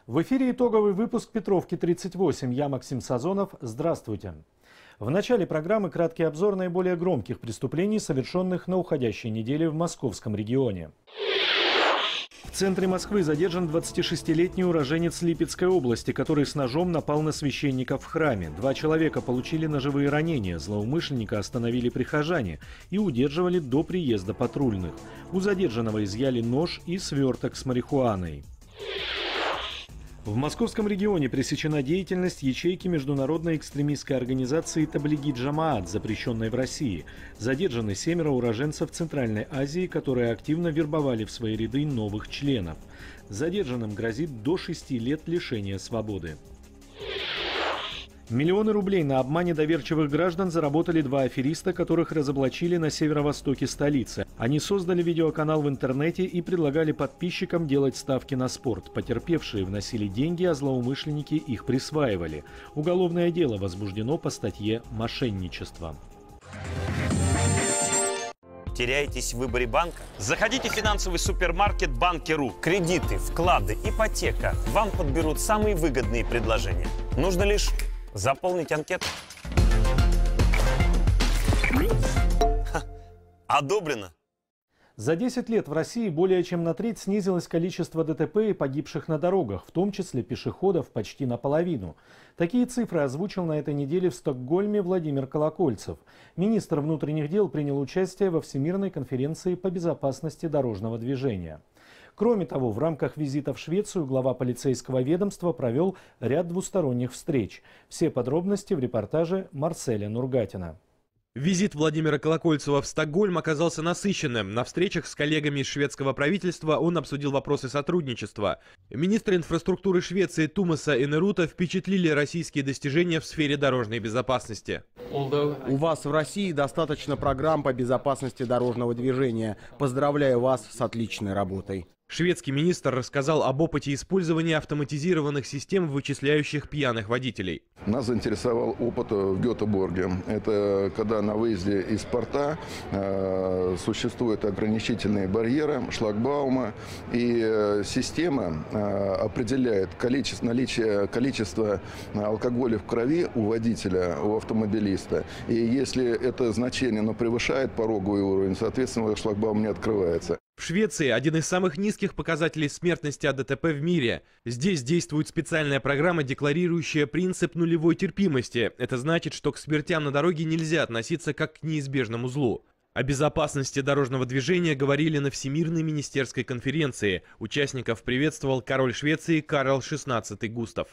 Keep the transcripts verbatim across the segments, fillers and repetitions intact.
В эфире итоговый выпуск Петровки тридцать восемь. Я Максим Сазонов. Здравствуйте. В начале программы краткий обзор наиболее громких преступлений, совершенных на уходящей неделе в московском регионе. В центре Москвы задержан двадцатишестилетний уроженец Липецкой области, который с ножом напал на священника в храме. Два человека получили ножевые ранения. Злоумышленника остановили прихожане и удерживали до приезда патрульных. У задержанного изъяли нож и сверток с марихуаной. В московском регионе пресечена деятельность ячейки международной экстремистской организации «Таблиги Джамаат», запрещенной в России. Задержаны семеро уроженцев Центральной Азии, которые активно вербовали в свои ряды новых членов. Задержанным грозит до шести лет лишения свободы. Миллионы рублей на обмане доверчивых граждан заработали два афериста, которых разоблачили на северо-востоке столицы. Они создали видеоканал в интернете и предлагали подписчикам делать ставки на спорт. Потерпевшие вносили деньги, а злоумышленники их присваивали. Уголовное дело возбуждено по статье «Мошенничество». Теряетесь в выборе банка? Заходите в финансовый супермаркет Банки.ру. Кредиты, вклады, ипотека. Вам подберут самые выгодные предложения. Нужно лишь заполнить анкету. Ха, одобрено. За десять лет в России более чем на треть снизилось количество ДТП и погибших на дорогах, в том числе пешеходов почти наполовину. Такие цифры озвучил на этой неделе в Стокгольме Владимир Колокольцев. Министр внутренних дел принял участие во Всемирной конференции по безопасности дорожного движения. Кроме того, в рамках визита в Швецию глава полицейского ведомства провел ряд двусторонних встреч. Все подробности в репортаже Марселя Нургатина. Визит Владимира Колокольцева в Стокгольм оказался насыщенным. На встречах с коллегами из шведского правительства он обсудил вопросы сотрудничества. Министр инфраструктуры Швеции Тумаса Энерута впечатлили российские достижения в сфере дорожной безопасности. У вас в России достаточно программ по безопасности дорожного движения. Поздравляю вас с отличной работой. Шведский министр рассказал об опыте использования автоматизированных систем, вычисляющих пьяных водителей. Нас заинтересовал опыт в Гетеборге. Это когда на выезде из порта э, существуют ограничительные барьеры, шлагбаумы, и э, система э, определяет количество, наличие количества алкоголя в крови у водителя, у автомобилиста. И если это значение но превышает пороговый уровень, соответственно, шлагбаум не открывается. В Швеции один из самых низких показателей смертности от ДТП в мире. Здесь действует специальная программа, декларирующая принцип нулевой терпимости. Это значит, что к смертям на дороге нельзя относиться как к неизбежному злу. О безопасности дорожного движения говорили на Всемирной министерской конференции. Участников приветствовал король Швеции Карл шестнадцатый Густав.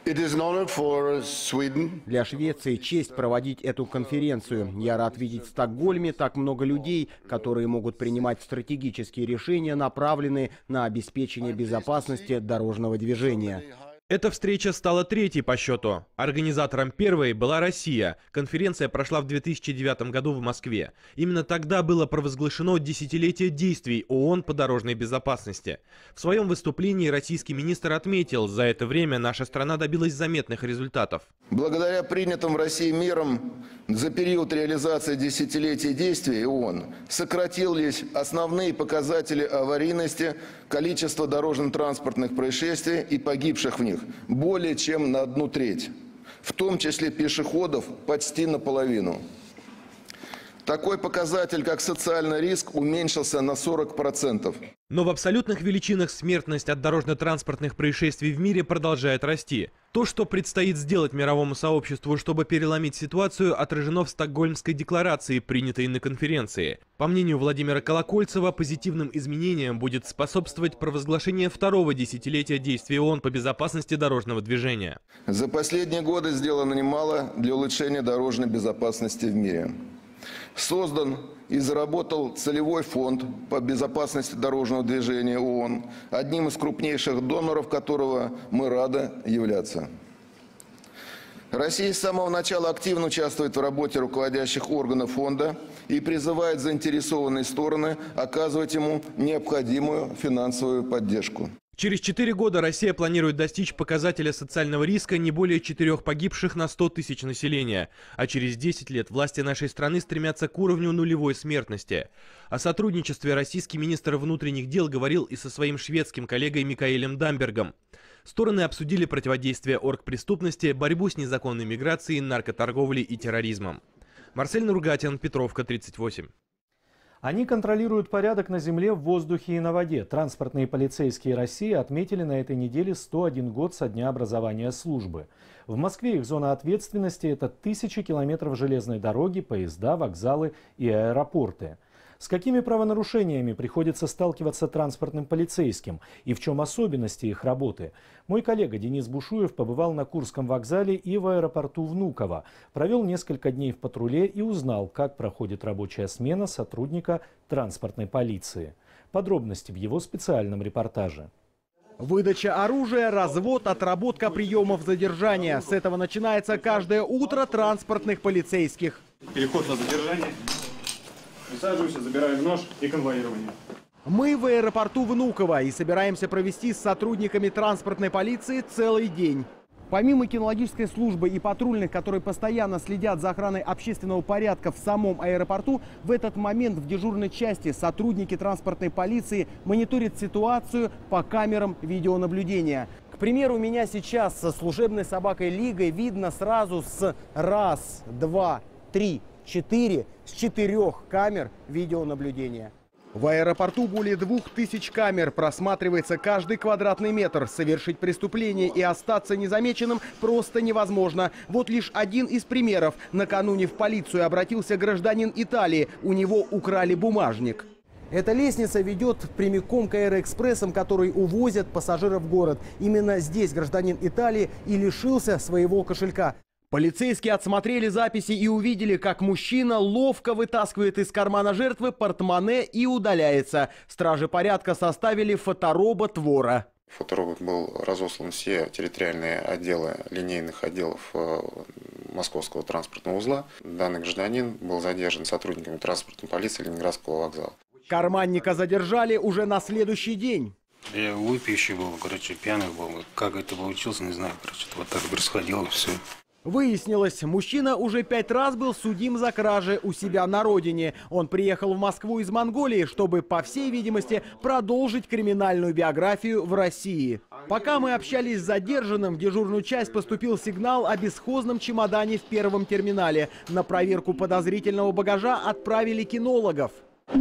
Для Швеции честь проводить эту конференцию. Я рад видеть в Стокгольме так много людей, которые могут принимать стратегические решения, направленные на обеспечение безопасности дорожного движения. Эта встреча стала третьей по счету. Организатором первой была Россия. Конференция прошла в две тысячи девятом году в Москве. Именно тогда было провозглашено десятилетие действий ООН по дорожной безопасности. В своем выступлении российский министр отметил, за это время наша страна добилась заметных результатов. Благодаря принятым в России мерам за период реализации десятилетия действий ООН сократились основные показатели аварийности, количество дорожно-транспортных происшествий и погибших в них более чем на одну треть, в том числе пешеходов почти наполовину. Такой показатель, как социальный риск, уменьшился на сорок процентов. Но в абсолютных величинах смертность от дорожно-транспортных происшествий в мире продолжает расти. То, что предстоит сделать мировому сообществу, чтобы переломить ситуацию, отражено в Стокгольмской декларации, принятой на конференции. По мнению Владимира Колокольцева, позитивным изменениям будет способствовать провозглашение второго десятилетия действий ООН по безопасности дорожного движения. За последние годы сделано немало для улучшения дорожной безопасности в мире. Создан и заработал целевой фонд по безопасности дорожного движения ООН, одним из крупнейших доноров которого мы рады являться. Россия с самого начала активно участвует в работе руководящих органов фонда и призывает заинтересованные стороны оказывать ему необходимую финансовую поддержку. Через четыре года Россия планирует достичь показателя социального риска не более четырех погибших на сто тысяч населения. А через десять лет власти нашей страны стремятся к уровню нулевой смертности. О сотрудничестве российский министр внутренних дел говорил и со своим шведским коллегой Микаэлем Дамбергом. Стороны обсудили противодействие оргпреступности, борьбу с незаконной миграцией, наркоторговлей и терроризмом. Марсель Нургатин, Петровка, тридцать восемь. Они контролируют порядок на земле, в воздухе и на воде. Транспортные полицейские России отметили на этой неделе сто один год со дня образования службы. В Москве их зона ответственности – это тысячи километров железной дороги, поезда, вокзалы и аэропорты. С какими правонарушениями приходится сталкиваться транспортным полицейским и в чем особенности их работы? Мой коллега Денис Бушуев побывал на Курском вокзале и в аэропорту Внуково, провел несколько дней в патруле и узнал, как проходит рабочая смена сотрудника транспортной полиции. Подробности в его специальном репортаже. Выдача оружия, развод, отработка приемов задержания. С этого начинается каждое утро транспортных полицейских. Переход на задержание. Присаживайся, забираем нож и конвоирование. Мы в аэропорту Внуково и собираемся провести с сотрудниками транспортной полиции целый день. Помимо кинологической службы и патрульных, которые постоянно следят за охраной общественного порядка в самом аэропорту, в этот момент в дежурной части сотрудники транспортной полиции мониторят ситуацию по камерам видеонаблюдения. К примеру, у меня сейчас со служебной собакой Лигой видно сразу с раз, два, три, четыре, с четырех камер видеонаблюдения. В аэропорту более двух тысяч камер, просматривается каждый квадратный метр. Совершить преступление и остаться незамеченным просто невозможно. Вот лишь один из примеров. Накануне в полицию обратился гражданин Италии. У него украли бумажник. Эта лестница ведет прямиком к аэроэкспрессам, которые увозят пассажиров в город. Именно здесь гражданин Италии и лишился своего кошелька. Полицейские отсмотрели записи и увидели, как мужчина ловко вытаскивает из кармана жертвы портмоне и удаляется. Стражи порядка составили фоторобот вора. Фоторобот был разослан в все территориальные отделы линейных отделов Московского транспортного узла. Данный гражданин был задержан сотрудниками транспортной полиции Ленинградского вокзала. Карманника задержали уже на следующий день. Я выпивший был, короче, пьяный был. Как это получилось, не знаю. Короче, вот так происходило все. Выяснилось, мужчина уже пять раз был судим за кражи у себя на родине. Он приехал в Москву из Монголии, чтобы, по всей видимости, продолжить криминальную биографию в России. Пока мы общались с задержанным, в дежурную часть поступил сигнал о бесхозном чемодане в первом терминале. На проверку подозрительного багажа отправили кинологов.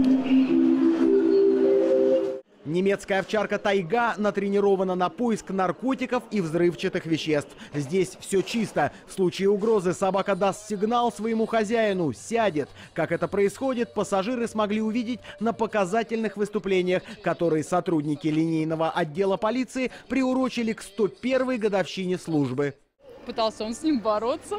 Немецкая овчарка Тайга натренирована на поиск наркотиков и взрывчатых веществ. Здесь все чисто. В случае угрозы собака даст сигнал своему хозяину, сядет. Как это происходит, пассажиры смогли увидеть на показательных выступлениях, которые сотрудники линейного отдела полиции приурочили к сто первой годовщине службы. Пытался он с ним бороться.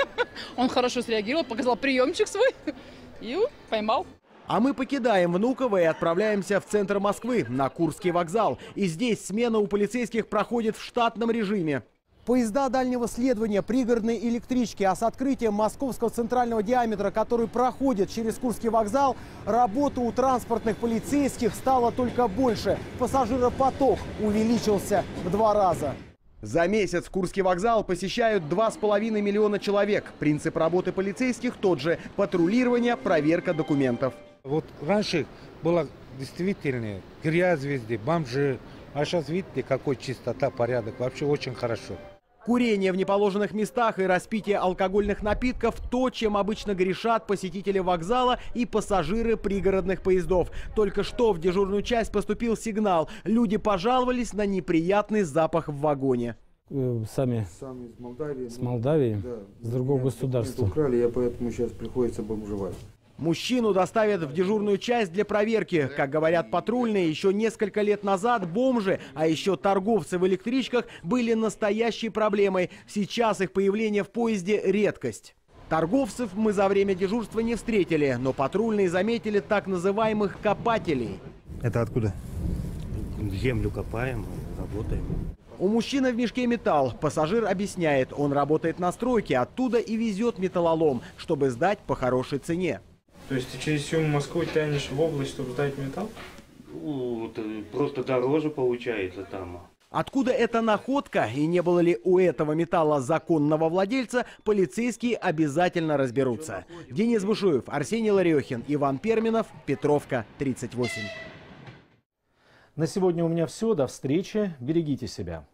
Он хорошо среагировал, показал приемчик свой и поймал. А мы покидаем Внуково и отправляемся в центр Москвы, на Курский вокзал. И здесь смена у полицейских проходит в штатном режиме. Поезда дальнего следования, пригородные электрички, а с открытием московского центрального диаметра, который проходит через Курский вокзал, работа у транспортных полицейских стала только больше. Пассажиропоток увеличился в два раза. За месяц Курский вокзал посещают два с половиной миллиона человек. Принцип работы полицейских тот же – патрулирование, проверка документов. Вот раньше было действительно грязь везде, бомжи. А сейчас видите, какой чистота, порядок. Вообще очень хорошо. Курение в неположенных местах и распитие алкогольных напитков – то, чем обычно грешат посетители вокзала и пассажиры пригородных поездов. Только что в дежурную часть поступил сигнал. Люди пожаловались на неприятный запах в вагоне. Сами, Сами из Молдавии. с Молдавии, Да. с другого Меня государства. украли, я поэтому сейчас приходится бомжевать. Мужчину доставят в дежурную часть для проверки. Как говорят патрульные, еще несколько лет назад бомжи, а еще торговцы в электричках были настоящей проблемой. Сейчас их появление в поезде – редкость. Торговцев мы за время дежурства не встретили, но патрульные заметили так называемых копателей. Это откуда? Землю копаем, работаем. У мужчины в мешке металл. Пассажир объясняет, он работает на стройке, оттуда и везет металлолом, чтобы сдать по хорошей цене. То есть ты через всю Москву тянешь в область, чтобы сдать металл? Ну, просто дороже получается там. Откуда эта находка и не было ли у этого металла законного владельца, полицейские обязательно разберутся. Денис Бушуев, Арсений Ларехин, Иван Перминов, Петровка, тридцать восемь. На сегодня у меня все. До встречи. Берегите себя.